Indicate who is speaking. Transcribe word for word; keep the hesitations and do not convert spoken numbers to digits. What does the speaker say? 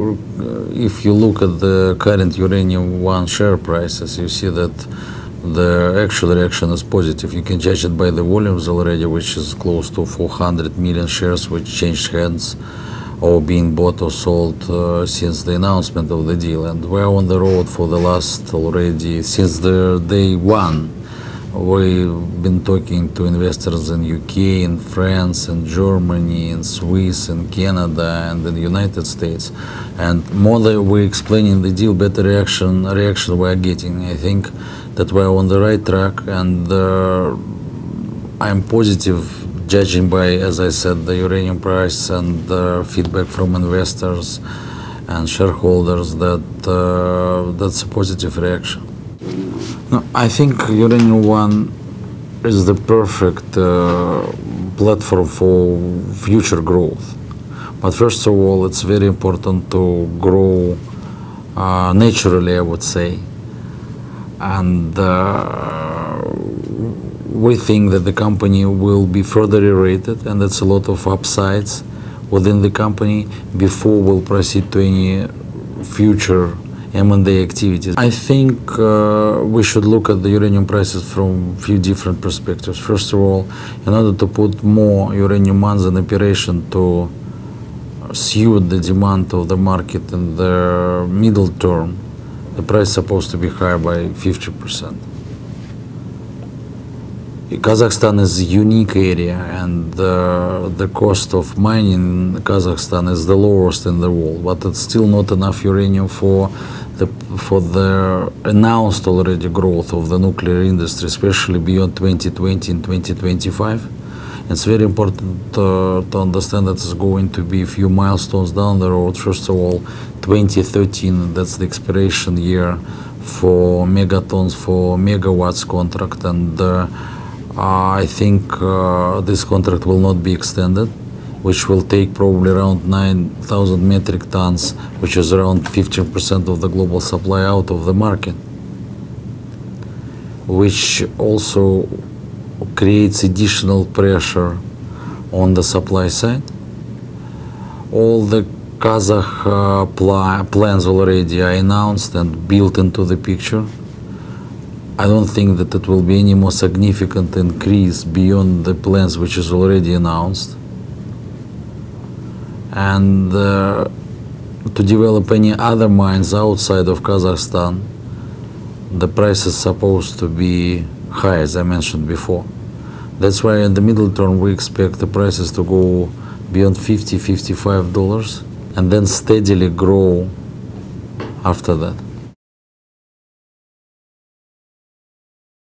Speaker 1: if you look at the current Uranium One share prices, you see that the actual reaction is positive. You can judge it by the volumes already, which is close to four hundred million shares, which changed hands or being bought or sold uh, since the announcement of the deal. And we're on the road for the last already, since the day one. We've been talking to investors in U K, in France, in Germany, in Swiss, in Canada, and in the United States. And more that we're explaining the deal, better reaction reaction we're getting. I think that we're on the right track, and uh, I'm positive, judging by, as I said, the uranium price and uh, feedback from investors and shareholders, that uh, that's a positive reaction. No, I think Uranium One is the perfect uh, platform for future growth. But first of all, it's very important to grow uh, naturally, I would say. And uh, we think that the company will be further re-rated, and that's a lot of upsides within the company before we'll proceed to any future M and A activities. I think uh, we should look at the uranium prices from a few different perspectives. First of all, in order to put more uranium mines in operation to suit the demand of the market in the middle term, the price is supposed to be higher by fifty percent. Kazakhstan is a unique area, and uh, the cost of mining in Kazakhstan is the lowest in the world, but it's still not enough uranium for the, for the announced already growth of the nuclear industry, especially beyond twenty twenty and twenty twenty-five. It's very important uh, to understand that it's going to be a few milestones down the road. First of all, twenty thirteen, that's the expiration year for megatons for megawatts contract, and uh, Uh, I think uh, this contract will not be extended, which will take probably around nine thousand metric tons, which is around fifteen percent of the global supply out of the market, which also creates additional pressure on the supply side. All the Kazakh uh, pl plans already are announced and built into the picture. I don't think that it will be any more significant increase beyond the plans which is already announced. And uh, to develop any other mines outside of Kazakhstan, the price is supposed to be high, as I mentioned before. That's why in the middle term we expect the prices to go beyond fifty, fifty-five dollars and then steadily grow after that.